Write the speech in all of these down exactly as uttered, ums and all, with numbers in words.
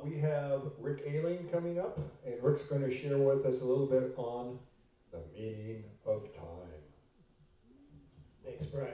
we have Rick Ailing coming up, and Rick's going to share with us a little bit on the meaning of time. Thanks, Brian.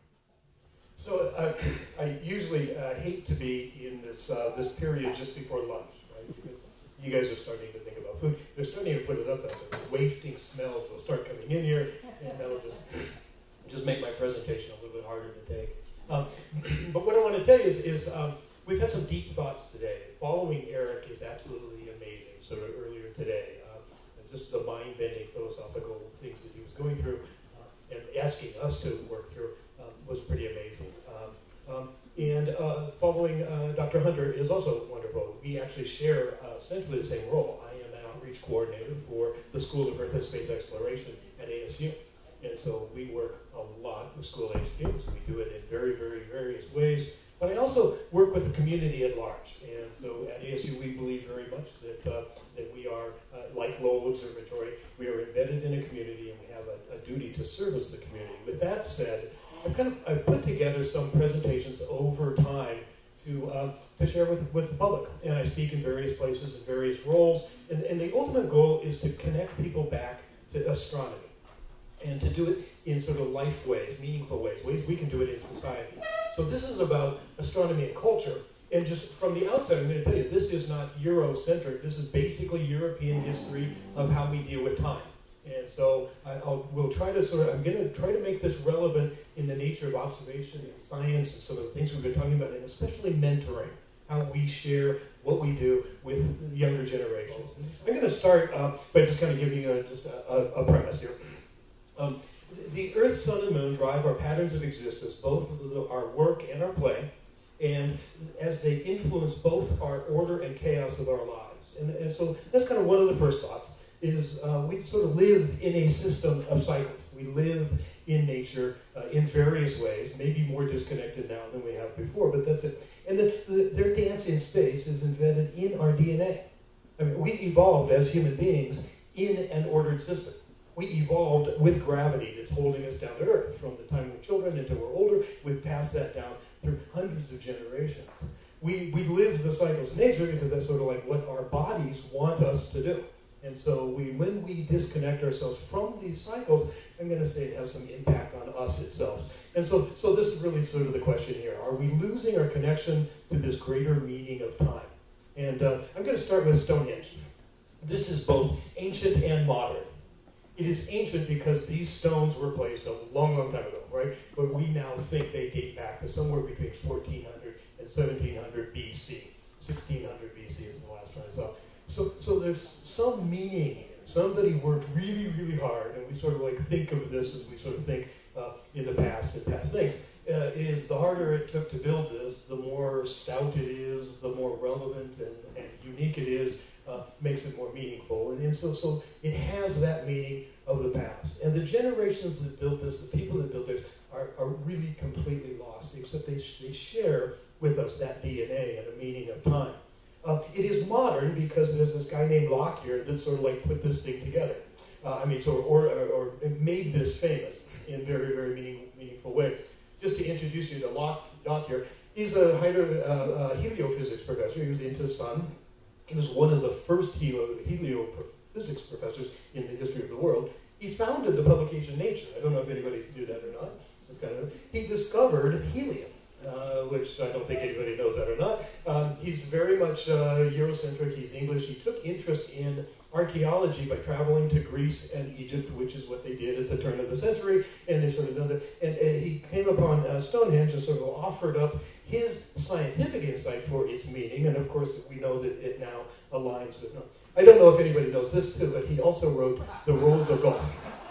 So uh, I usually uh, hate to be in this uh, this period just before lunch, right? Because you guys are starting to think about food. They're starting to put it up there. The wafting smells will start coming in here, and that'll just just make my presentation a little bit harder to take. Um, but what I want to tell you is, is um, we've had some deep thoughts today. Following Eric is absolutely amazing. Sort of earlier today, um, just the mind-bending philosophical things that he was going through uh, and asking us to work through um, was pretty amazing. Um, um, and uh, following uh, Doctor Hunter is also wonderful. We actually share uh, essentially the same role. I am an outreach coordinator for the School of Earth and Space Exploration at A S U. And so we work a lot with school-age kids. We do it in very, very various ways. But I also work with the community at large. And so at A S U, we believe very much that uh, that we are, uh, like Lowell Observatory, we are embedded in a community and we have a, a duty to service the community. With that said, I've kind of I've put together some presentations over time to uh, to share with, with the public. And I speak in various places in various roles. And, and the ultimate goal is to connect people back to astronomy, and to do it in sort of life ways, meaningful ways, ways we can do it in society. So this is about astronomy and culture. And just from the outset, I'm going to tell you, this is not Eurocentric. This is basically European history of how we deal with time. And so I, I'll, we'll try to sort of, I'm going to try to make this relevant in the nature of observation and science and some of the things we've been talking about, and especially mentoring, how we share what we do with younger generations. I'm going to start uh, by just kind of giving you a, just a, a, a premise here. Um, the Earth, Sun, and Moon drive our patterns of existence, both the, our work and our play, and as they influence both our order and chaos of our lives. And, and so that's kind of one of the first thoughts, is uh, we sort of live in a system of cycles. We live in nature uh, in various ways, maybe more disconnected now than we have before, but that's it. And the, the, their dance in space is embedded in our D N A. I mean, we evolved as human beings in an ordered system. We evolved with gravity that's holding us down to Earth. From the time we're children until we're older, we've passed that down through hundreds of generations. We, we live the cycles of nature because that's sort of like what our bodies want us to do. And so we, when we disconnect ourselves from these cycles, I'm going to say it has some impact on us itself. And so, so this is really sort of the question here. Are we losing our connection to this greater meaning of time? And uh, I'm going to start with Stonehenge. This is both ancient and modern. It is ancient because these stones were placed a long, long time ago, right? But we now think they date back to somewhere between fourteen hundred and seventeen hundred B C. sixteen hundred B C is the last one I saw. So, so there's some meaning here. Somebody worked really, really hard, and we sort of like think of this as we sort of think uh, in the past and past things. Uh, is the harder it took to build this, the more stout it is, the more relevant and, and unique it is, uh, makes it more meaningful. And, and so, so it has that meaning of the past. And the generations that built this, the people that built this, are, are really completely lost, except they, they share with us that D N A and a meaning of time. Uh, it is modern because there's this guy named Locke here that sort of like put this thing together. Uh, I mean, so or, or, or made this famous in very, very meaning, meaningful ways. Just to introduce you to Locke, Locke here, he's a hydro, uh, uh, heliophysics professor. He was into the sun. He was one of the first helio, heliophysics professors in the history of the world. He founded the publication Nature. I don't know if anybody knew that or not. It's kind of, he discovered helium. Uh, which I don't think anybody knows that or not. Um, he's very much uh, Eurocentric. He's English. He took interest in archaeology by traveling to Greece and Egypt, which is what they did at the turn of the century, and they sort of done that. And, and he came upon uh, Stonehenge and sort of offered up his scientific insight for its meaning, and of course we know that it now aligns with... No, I don't know if anybody knows this too, but he also wrote The Rules of Golf.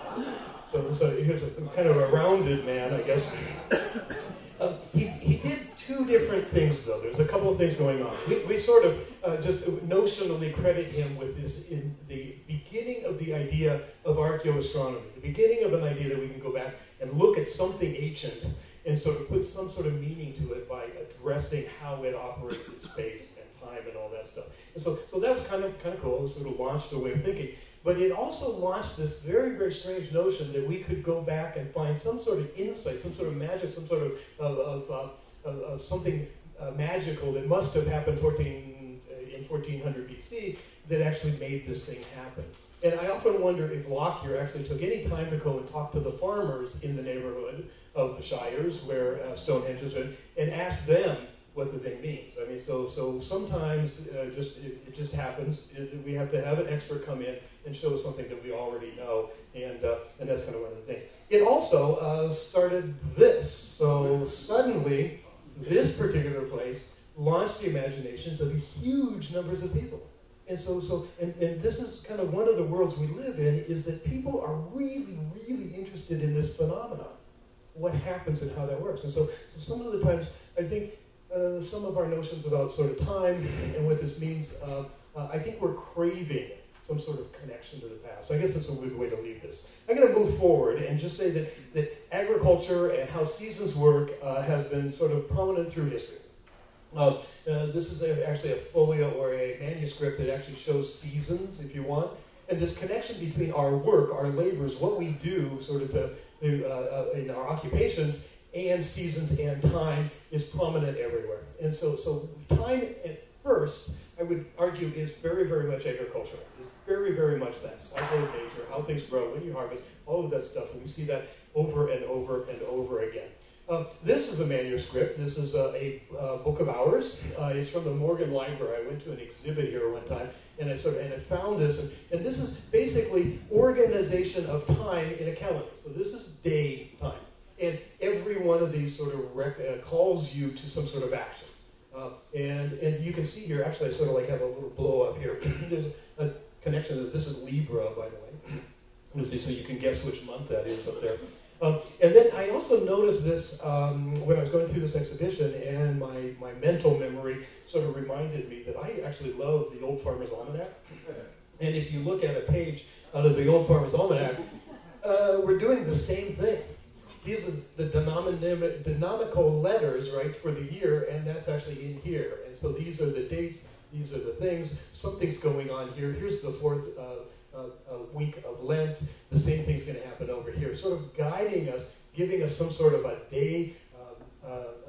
So, so here's a kind of a rounded man, I guess. Um, he, he did two different things, though. There's a couple of things going on. We, we sort of uh, just notionally credit him with this in the beginning of the idea of archaeoastronomy, the beginning of an idea that we can go back and look at something ancient and sort of put some sort of meaning to it by addressing how it operates in space and time and all that stuff. And so, so that was kind of kind of cool. It sort of launched a way of thinking. But it also launched this very, very strange notion that we could go back and find some sort of insight, some sort of magic, some sort of, of, of, uh, of, of something uh, magical that must have happened fourteen, uh, in fourteen hundred B C that actually made this thing happen. And I often wonder if Lockyer actually took any time to go and talk to the farmers in the neighborhood of the shires where uh, Stonehenge is in, and ask them what the thing means. I mean, so so sometimes uh, just it, it just happens. It, we have to have an expert come in and show us something that we already know, and uh, and that's kind of one of the things. It also uh, started this. So suddenly, this particular place launched the imaginations of huge numbers of people. And so, so and, and this is kind of one of the worlds we live in, is that people are really, really interested in this phenomenon, what happens and how that works. And so, so some of the times, I think uh, some of our notions about sort of time and what this means, uh, uh, I think we're craving some sort of connection to the past. I guess that's a good way to leave this. I'm going to move forward and just say that, that agriculture and how seasons work uh, has been sort of prominent through history. Uh, uh, this is a, actually a folio or a manuscript that actually shows seasons, if you want. And this connection between our work, our labors, what we do sort of to, to, uh, uh, in our occupations, and seasons and time is prominent everywhere. And so, so time at first, I would argue, is very, very much agricultural. It's very, very much that cycle of nature, how things grow, when you harvest, all of that stuff. And we see that over and over and over again. Uh, this is a manuscript. This is a, a, a book of hours. Uh, it's from the Morgan Library. I went to an exhibit here one time, and I sort of and I found this. And, and this is basically organization of time in a calendar. So this is day time, and every one of these sort of rec- uh, calls you to some sort of action. Uh, and and you can see here. Actually, I sort of like have a little blow up here. There's a connection. To, this is Libra, by the way. Let's see, so you can guess which month that is up there. Um, and then I also noticed this um, when I was going through this exhibition, and my, my mental memory sort of reminded me that I actually love the Old Farmer's Almanac. And if you look at a page out of the Old Farmer's Almanac, uh, we're doing the same thing. These are the denomina- dynamical letters, right, for the year, and that's actually in here. And so these are the dates, these are the things, something's going on here. Here's the fourth uh, Uh, a week of Lent, the same thing's going to happen over here, sort of guiding us, giving us some sort of a day um, uh, uh,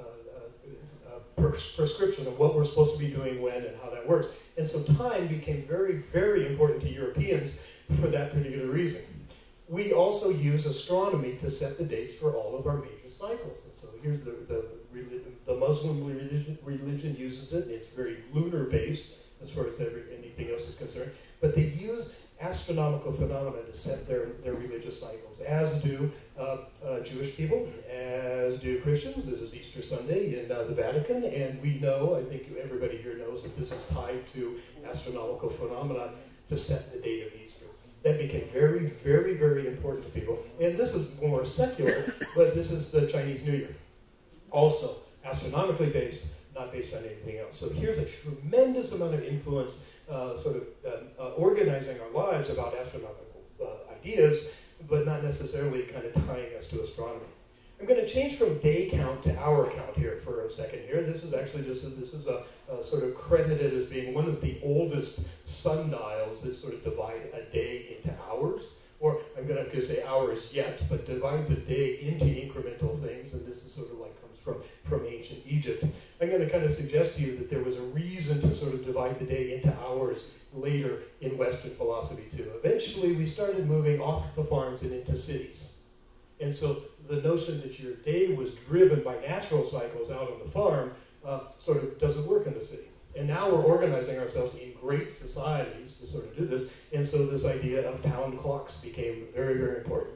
uh, uh, pres- prescription of what we're supposed to be doing when and how that works. And so time became very, very important to Europeans for that particular reason. We also use astronomy to set the dates for all of our major cycles. And so here's the, the, religion, the Muslim religion, religion uses it. It's very lunar-based as far as every, anything else is concerned. But they use astronomical phenomena to set their, their religious cycles, as do uh, uh, Jewish people, as do Christians. This is Easter Sunday in uh, the Vatican, and we know, I think everybody here knows, that this is tied to astronomical phenomena to set the date of Easter. That became very, very, very important to people. And this is more secular, but this is the Chinese New Year. Also, astronomically based, not based on anything else. So here's a tremendous amount of influence Uh, sort of uh, uh, organizing our lives about astronomical uh, ideas, but not necessarily kind of tying us to astronomy. I'm going to change from day count to hour count here for a second here. This is actually just, this is a, a sort of credited as being one of the oldest sundials that sort of divide a day into hours. Or I'm going to say hours yet, but divides a day into incremental things, and this is sort of like comes from, from ancient Egypt. I'm going to kind of suggest to you that there was a reason to sort of divide the day into hours later in Western philosophy too. Eventually, we started moving off the farms and into cities. And so the notion that your day was driven by natural cycles out on the farm uh, sort of doesn't work in the city. And now we're organizing ourselves in great societies to sort of do this. And so this idea of town clocks became very, very important.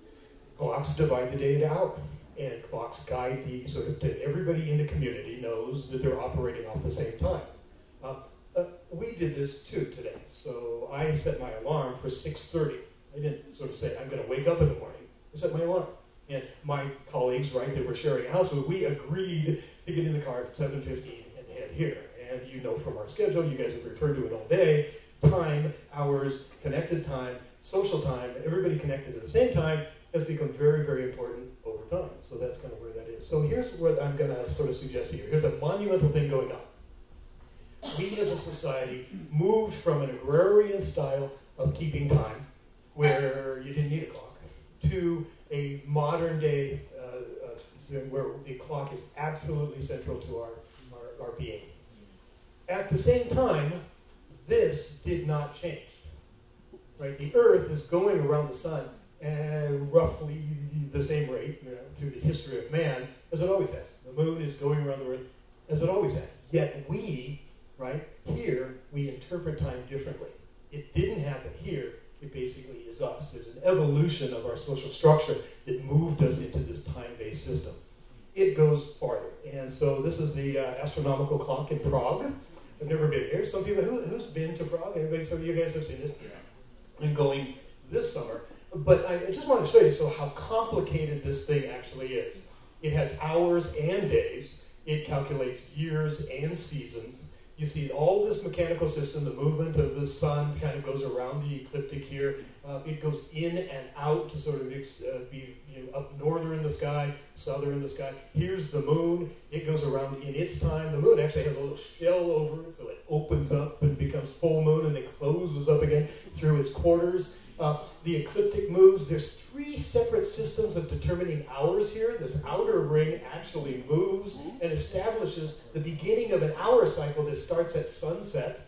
Clocks divide the day into hours. And clocks guide the sort of, to everybody in the community knows that they're operating off the same time. Uh, uh, we did this too today. So I set my alarm for six thirty. I didn't sort of say, I'm going to wake up in the morning. I set my alarm. And my colleagues, right, that were sharing a house with, we agreed to get in the car at seven fifteen and head here. And you know from our schedule, you guys have referred to it all day, time, hours, connected time, social time, everybody connected at the same time has become very, very important over time. So that's kind of where that is. So here's what I'm going to sort of suggest to you. Here's a monumental thing going on. We as a society moved from an agrarian style of keeping time, where you didn't need a clock, to a modern day uh, uh, where the clock is absolutely central to our, our, our being. At the same time, This did not change. Right? The Earth is going around the sun at roughly the same rate, you know, through the history of man as it always has. The moon is going around the Earth as it always has. Yet we, right, here, we interpret time differently. It didn't happen here. It basically is us. There's an evolution of our social structure that moved us into this time-based system. It goes farther. And so this is the uh, astronomical clock in Prague. I've never been here. Some people, who, who's been to Prague? Anybody, some of you guys have seen this? I'm going this summer. But I, I just want to show you so how complicated this thing actually is. It has hours and days. It calculates years and seasons. You see all this mechanical system, the movement of the sun kind of goes around the ecliptic here. Uh, it goes in and out to sort of mix, uh, be you know, up northern in the sky, southern in the sky. Here's the moon. It goes around in its time. The moon actually has a little shell over it, so it opens up and becomes full moon and then closes up again through its quarters. Uh, the ecliptic moves. There's three separate systems of determining hours here. This outer ring actually moves and establishes the beginning of an hour cycle that starts at sunset.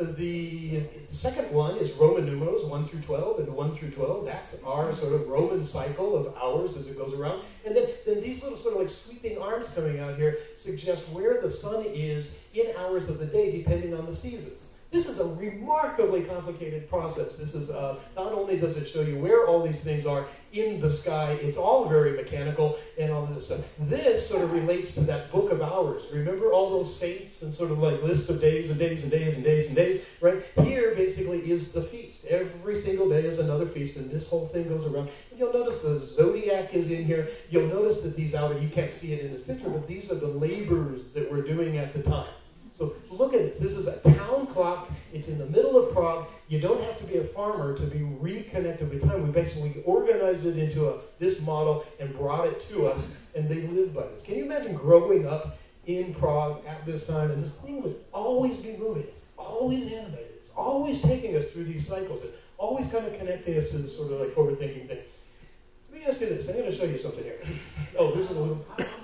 The second one is Roman numerals, one through twelve, and one through twelve. That's our sort of Roman cycle of hours as it goes around. And then, then these little sort of like sweeping arms coming out here suggest where the sun is in hours of the day, depending on the seasons. This is a remarkably complicated process. This is, uh, not only does it show you where all these things are in the sky, it's all very mechanical and all of this stuff. This sort of relates to that book of hours. Remember all those saints and sort of like list of days and days and days and days and days, right? Here basically is the feast. Every single day is another feast, and this whole thing goes around. And you'll notice the zodiac is in here. You'll notice that these outer, you can't see it in this picture, but these are the labors that we're doing at the time. So look at this. This is a town clock. It's in the middle of Prague. You don't have to be a farmer to be reconnected with time. We basically organized it into a, this model and brought it to us, and they live by this. Can you imagine growing up in Prague at this time, and this thing would always be moving. It's always animated. It's always taking us through these cycles. It's always kind of connecting us to this sort of like forward-thinking thing. Let me ask you this. I'm going to show you something here. Oh, there's a little...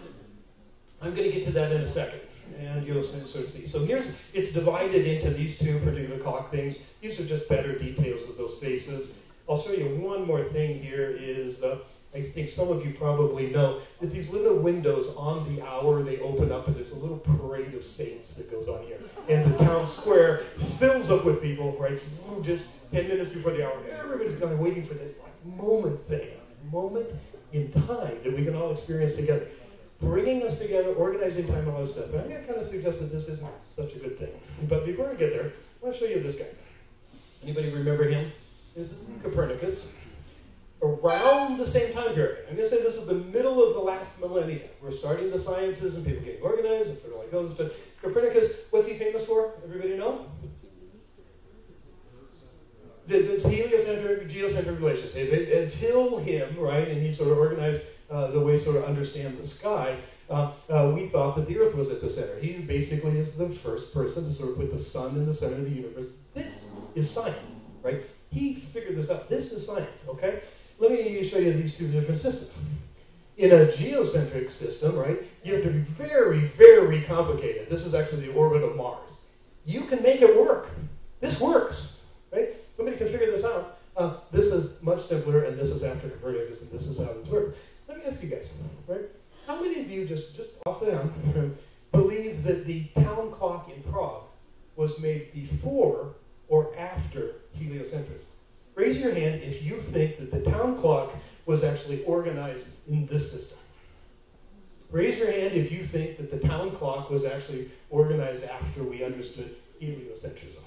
I'm going to get to that in a second. And you'll sort of see. So here's, it's divided into these two particular clock things. These are just better details of those spaces. I'll show you one more thing here is, uh, I think some of you probably know, that these little windows on the hour, they open up and there's a little parade of saints that goes on here. And the town square fills up with people, right, just ten minutes before the hour. Everybody's kind of waiting for this like, moment thing, moment in time that we can all experience together. Bringing us together, organizing time, all that stuff. And I'm going to kind of suggest that this isn't such a good thing. But before I get there, I want to show you this guy. Anybody remember him? This is Copernicus. Around the same time period. I'm going to say this is the middle of the last millennia. We're starting the sciences and people getting organized and sort of like those stuff. Copernicus, what's he famous for? Everybody know? The, the heliocentric, geocentric relations. Until him, right, and he sort of organized Uh, the way sort of understand the sky, uh, uh, we thought that the Earth was at the center. He basically is the first person to sort of put the sun in the center of the universe. This is science, right? He figured this out. This is science, okay? Let me show you these two different systems. In a geocentric system, right, you have to be very, very complicated. This is actually the orbit of Mars. You can make it work. This works, right? Somebody can figure this out. Uh, this is much simpler, and this is after Copernicus, and this is how this works. Let me ask you guys, right? How many of you, just, just off the dome, believe that the town clock in Prague was made before or after heliocentrism? Raise your hand if you think that the town clock was actually organized in this system. Raise your hand if you think that the town clock was actually organized after we understood heliocentrism.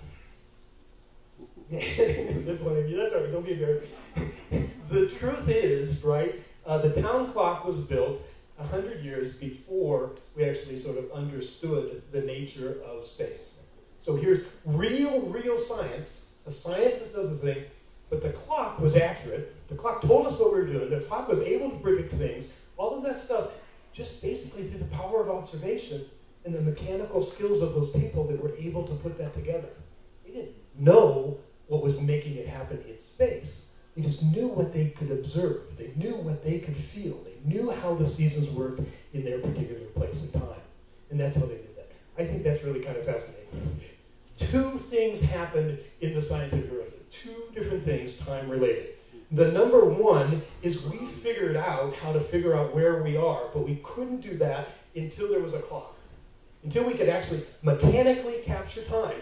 This one of you, that's all right, don't be embarrassed. The truth is, right, Uh, the town clock was built one hundred years before we actually sort of understood the nature of space. So here's real, real science. A scientist does a thing, but the clock was accurate. The clock told us what we were doing. The clock was able to predict things. All of that stuff just basically through the power of observation and the mechanical skills of those people that were able to put that together. They didn't know what was making it happen in space. They just knew what they could observe. They knew what they could feel. They knew how the seasons worked in their particular place and time. And that's how they did that. I think that's really kind of fascinating. two things happened in the scientific revolution. Two different things, time-related. The number one is we figured out how to figure out where we are, but we couldn't do that until there was a clock. Until we could actually mechanically capture time,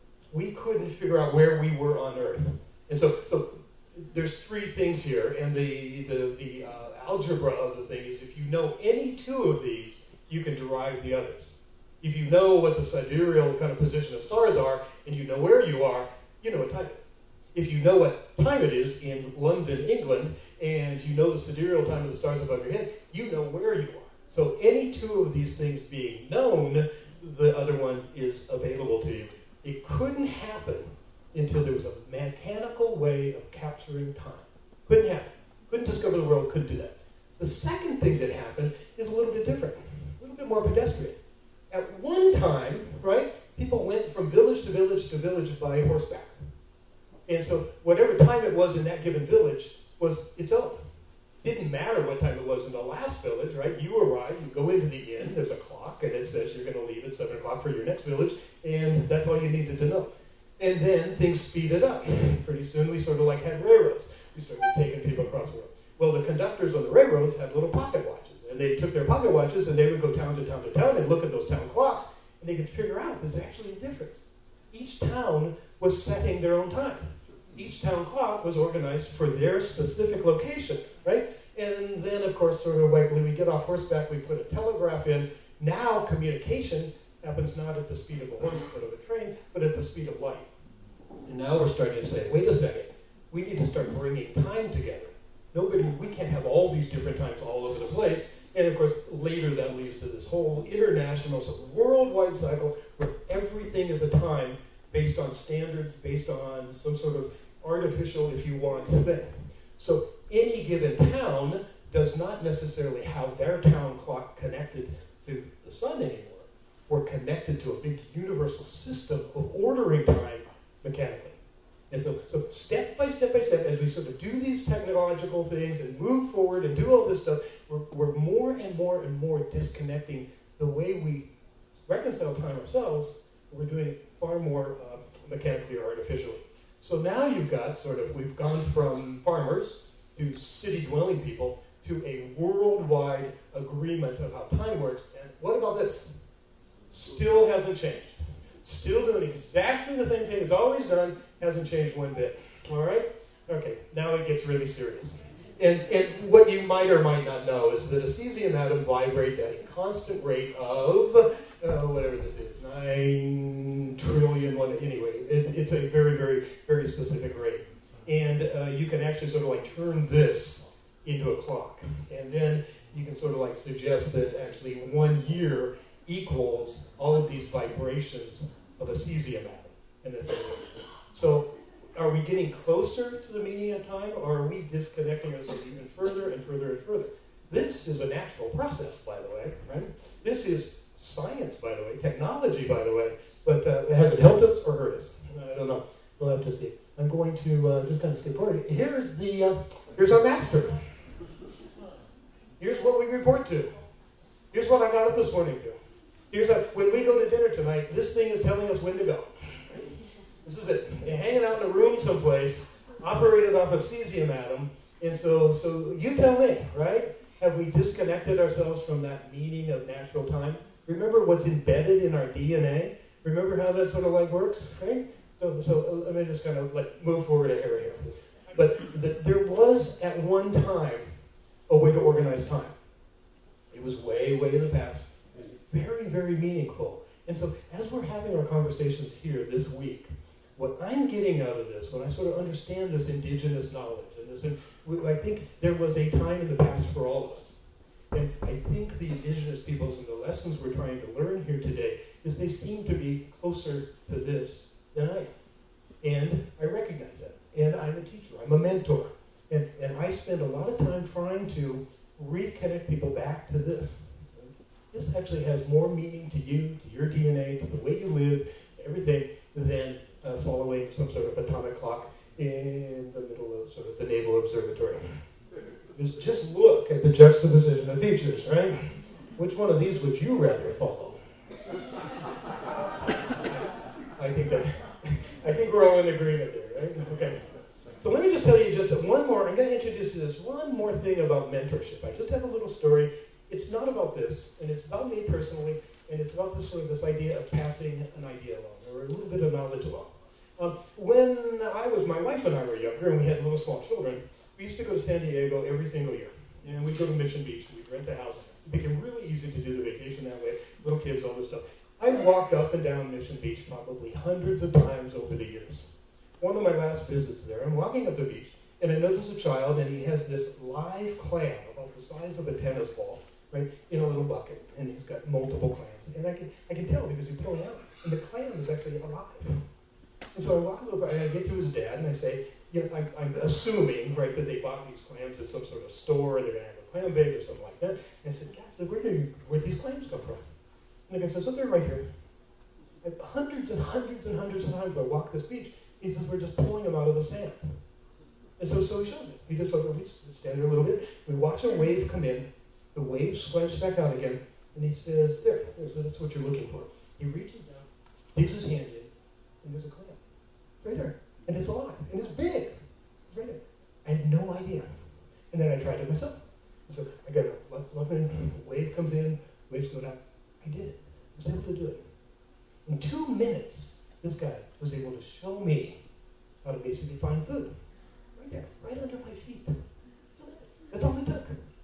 we couldn't figure out where we were on Earth. And so, so there's three things here, and the, the, the uh, algebra of the thing is if you know any two of these, you can derive the others. If you know what the sidereal kind of position of stars are, and you know where you are, you know what time it is. If you know what time it is in London, England, and you know the sidereal time of the stars above your head, you know where you are. So any two of these things being known, the other one is available to you. It couldn't happen until there was a mechanical way of capturing time. Couldn't happen. Couldn't discover the world, couldn't do that. The second thing that happened is a little bit different, a little bit more pedestrian. At one time, right, people went from village to village to village by horseback. And so whatever time it was in that given village was its own. It didn't matter what time it was in the last village, right? You arrive, you go into the inn, there's a clock, and it says you're going to leave at seven o'clock for your next village, and that's all you needed to know. And then things speeded up. Pretty soon we sort of like had railroads. We started taking people across the world. Well, the conductors on the railroads had little pocket watches, and they took their pocket watches and they would go town to town to town and look at those town clocks, and they could figure out there's actually a difference. Each town was setting their own time. Each town clock was organized for their specific location, right? And then, of course, sort of like when we get off horseback, we put a telegraph in. Now communication happens not at the speed of a horse but of a train, but at the speed of light. And now we're starting to say, wait a second, we need to start bringing time together. Nobody, we can't have all these different times all over the place. And of course, later that leads to this whole international, so worldwide cycle where everything is a time based on standards, based on some sort of artificial, if you want, thing. So any given town does not necessarily have their town clock connected to the sun anymore. We're connected to a big universal system of ordering time mechanically. And so, so step by step by step, as we sort of do these technological things and move forward and do all this stuff, we're, we're more and more and more disconnecting the way we reconcile time ourselves. We're doing it far more uh, mechanically or artificially. So now you've got sort of, we've gone from farmers to city-dwelling people to a worldwide agreement of how time works. And what about this? Still hasn't changed. Still doing exactly the same thing it's always done, hasn't changed one bit. All right? Okay, now it gets really serious. And, and what you might or might not know is that a cesium atom vibrates at a constant rate of, uh, whatever this is, nine trillion, one, anyway, it's, it's a very, very, very specific rate. And uh, you can actually sort of like turn this into a clock. And then you can sort of like suggest that actually one year equals all of these vibrations of a cesium atom. And that's so are we getting closer to the meaning of time, or are we disconnecting ourselves even further and further and further? This is a natural process, by the way, right? This is science, by the way, technology, by the way, but uh, has it helped us or hurt us? I don't know. We'll have to see. I'm going to uh, just kind of skip forward. Here's the uh, here's our master. Here's what we report to. Here's what I got up this morning to. Here's how, when we go to dinner tonight, this thing is telling us when to go. This is it. You're hanging out in a room someplace, operated off of cesium atom, and so, so you tell me, right? Have we disconnected ourselves from that meaning of natural time? Remember what's embedded in our D N A? Remember how that sort of like works, right? So, so let me just kind of like move forward a hair here. But the, there was at one time a way to organize time. It was way, way in the past. It was very, very meaningful. And so as we're having our conversations here this week, what I'm getting out of this, when I sort of understand this indigenous knowledge, and this, I think there was a time in the past for all of us. And I think the indigenous peoples and the lessons we're trying to learn here today is they seem to be closer to this than I am. And I recognize that. And I'm a teacher. I'm a mentor. And, and I spend a lot of time trying to reconnect people back to this. This actually has more meaning to you, to your D N A, to the way you live, everything, than uh, following some sort of atomic clock in the middle of sort of the Naval Observatory. Just, just look at the juxtaposition of features, right? Which one of these would you rather follow? I think that, I think we're all in agreement there, right? Okay. So let me just tell you just one more, I'm going to introduce you to this one more thing about mentorship. I just have a little story. It's not about this, and it's about me personally, and it's about this sort of this idea of passing an idea along, or a little bit of knowledge along. Um, when I was, my wife and I were younger, and we had little small children, we used to go to San Diego every single year. And we'd go to Mission Beach, and we'd rent a house. It became really easy to do the vacation that way, little kids, all this stuff. I walked up and down Mission Beach probably hundreds of times over the years. One of my last visits there, I'm walking up the beach, and I notice a child, and he has this live clam about the size of a tennis ball, right, in a little bucket, and he's got multiple clams. And I can, I can tell because he's pulling out, and the clam is actually alive. And so I walk over, and I get to his dad, and I say, you know, I'm, I'm assuming, right, that they bought these clams at some sort of store, they're going to have a clam bake or something like that. And I said, Dad, where do where'd these clams come from? And the guy says, oh, they're right here. And hundreds and hundreds and hundreds of times I walk this beach, he says, we're just pulling them out of the sand. And so, so he shows me. He just shows me. We stand there a little bit. We watch a wave come in. The wave swipes back out again. And he says, there, there, so that's what you're looking for. He reaches down, digs his hand in, and there's a clam. Right there. And it's alive. And it's big. It's right there. I had no idea. And then I tried it myself. And so I got a left hand, wave comes in, waves go down. I did it. I was able to do it. In two minutes, this guy was able to show me how to basically find food. Right there, right under my feet. Two minutes. That's all it took.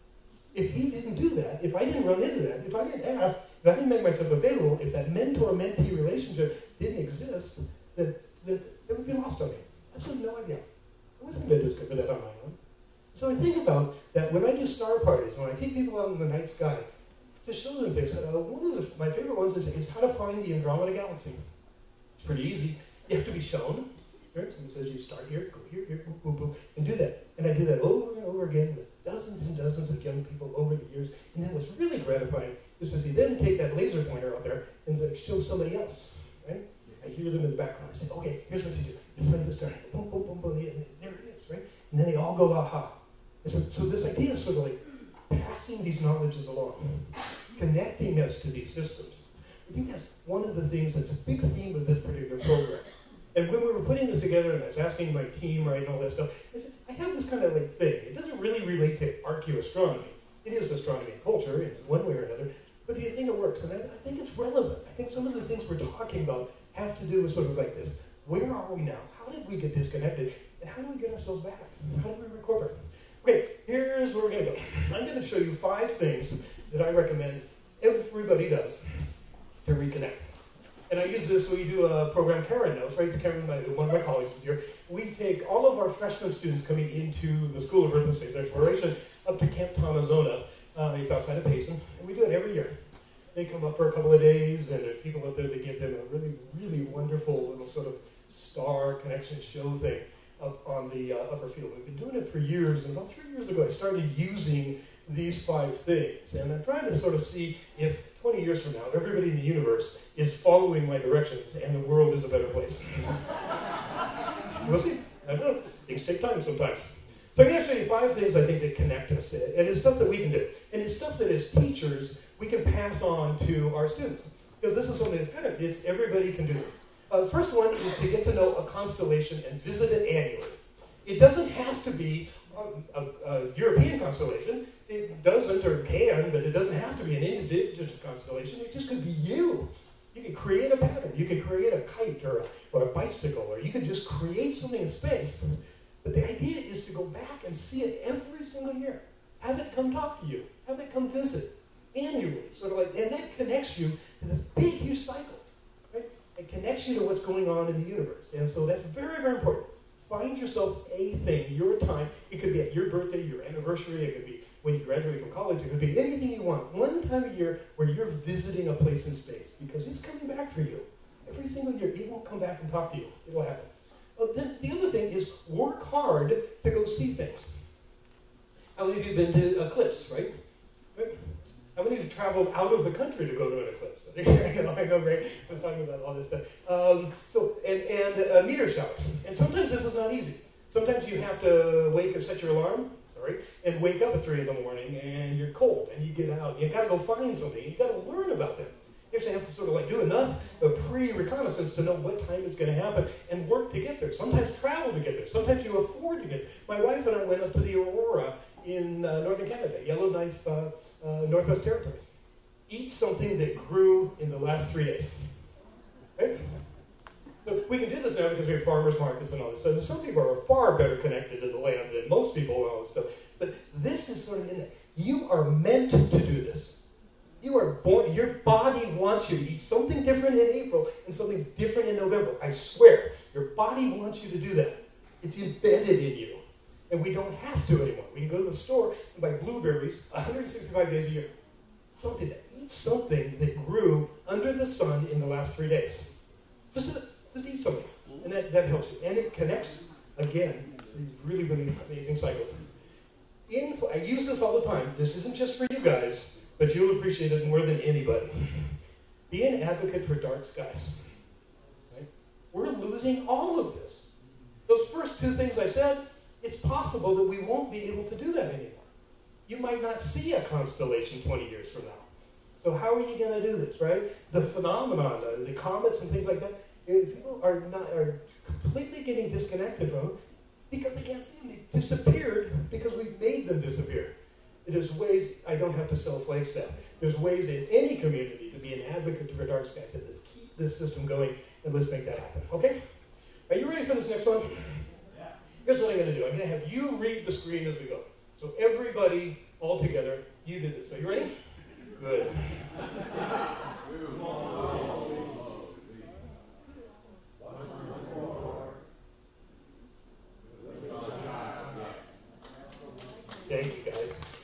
If he didn't do that, if I didn't run into that, if I didn't ask, if I didn't make myself available, if that mentor-mentee relationship didn't exist, then, then it would be lost on me. Absolutely no idea. I wasn't going to discover that on my own. So I think about that when I do star parties, when I take people out in the night sky, just show them things. Uh, one of the, my favorite ones is, is how to find the Andromeda Galaxy. It's pretty easy. You have to be shown. Right? Someone says you start here, go here, here, boom, boom, boom, and do that. And I do that over and over again with dozens and dozens of young people over the years. And then what's really gratifying is to see them take that laser pointer out there and then show somebody else. Right? I hear them in the background. I say, okay, here's what you do. You find the star. Boom, boom, boom, boom. And there it is, right? And then they all go, aha. And so, so this idea is sort of like passing these knowledges along, connecting us to these systems. I think that's one of the things that's a big theme of this particular program. And when we were putting this together, and I was asking my team, right, and all that stuff, I said, I have this kind of like thing. It doesn't really relate to archaeoastronomy. It is astronomy and culture in one way or another. But do you think it works? And I, I think it's relevant. I think some of the things we're talking about have to do with sort of like this. Where are we now? How did we get disconnected? And how do we get ourselves back? How do we recover? Okay, here's where we're going to go. I'm going to show you five things that I recommend everybody does to reconnect. And I use this, we do a program Karen knows, right? Karen, my, one of my colleagues is here. We take all of our freshman students coming into the School of Earth and Space Exploration up to Camp Tonazona. Uh, it's outside of Payson, and we do it every year. They come up for a couple of days, and there's people out there that give them a really, really wonderful little sort of star connection show thing up on the uh, upper field. We've been doing it for years, and about three years ago I started using these five things. And I'm trying to sort of see if twenty years from now, everybody in the universe is following my directions and the world is a better place. We'll see. I don't know. Things take time sometimes. So I'm going to show you five things I think that connect us. And it's stuff that we can do. And it's stuff that as teachers, we can pass on to our students. Because this is something that's kind of, it's everybody can do this. Uh, the first one is to get to know a constellation and visit it annually. It doesn't have to be a, a, a European constellation. It doesn't or can, but it doesn't have to be an indigenous constellation. It just could be you. You can create a pattern. You can create a kite or a, or a bicycle, or you can just create something in space. But the idea is to go back and see it every single year. Have it come talk to you. Have it come visit annually. Sort of like, and that connects you to this big, huge cycle. Right? It connects you to what's going on in the universe. And so that's very, very important. Find yourself a thing, your time. It could be at your birthday, your anniversary. It could be when you graduate from college. It could be anything you want. One time a year where you're visiting a place in space because it's coming back for you. Every single year, it will come back and talk to you. It will happen. Well, then the other thing is work hard to go see things. How many of you have been to eclipse, right? right? How many of you have traveled out of the country to go to an eclipse? I know, I know, right? I'm talking about all this stuff. Um, so, and, and uh, meteor showers. And sometimes this is not easy. Sometimes you have to wake up, set your alarm, sorry, and wake up at three in the morning, and you're cold, and you get out. You got to go find something. You got to learn about them. You actually have to sort of like do enough of pre-reconnaissance to know what time it's going to happen and work to get there. Sometimes travel to get there. Sometimes you afford to get there. My wife and I went up to the Aurora in uh, northern Canada, Yellowknife, uh, uh, Northwest Territories. Eat something that grew in the last three days. Right? So we can do this now because we have farmers markets and all this stuff. And some people are far better connected to the land than most people and all this stuff. But this is sort of in that. You are meant to do this. You are born, your body wants you to eat something different in April and something different in November. I swear, your body wants you to do that. It's embedded in you. And we don't have to anymore. We can go to the store and buy blueberries one hundred sixty-five days a year. Don't do that. Eat something that grew under the sun in the last three days. Just do it. Just eat something. And that, that helps you. And it connects, again, these really, really amazing cycles. In, I use this all the time. This isn't just for you guys, but you'll appreciate it more than anybody. Be an advocate for dark skies. Right? We're losing all of this. Those first two things I said, it's possible that we won't be able to do that anymore. You might not see a constellation twenty years from now. So how are you going to do this, right? The phenomenon, the, the comets and things like that, people are not are completely getting disconnected from them because they can't see them. They disappeared because we've made them disappear. There's ways, I don't have to sell Flagstaff. There's ways in any community to be an advocate for dark skies. And let's keep this system going and let's make that happen. Okay? Are you ready for this next one? Yeah. Here's what I'm going to do. I'm going to have you read the screen as we go. So everybody, all together, you did this. Are you ready? Good. Thank you, guys.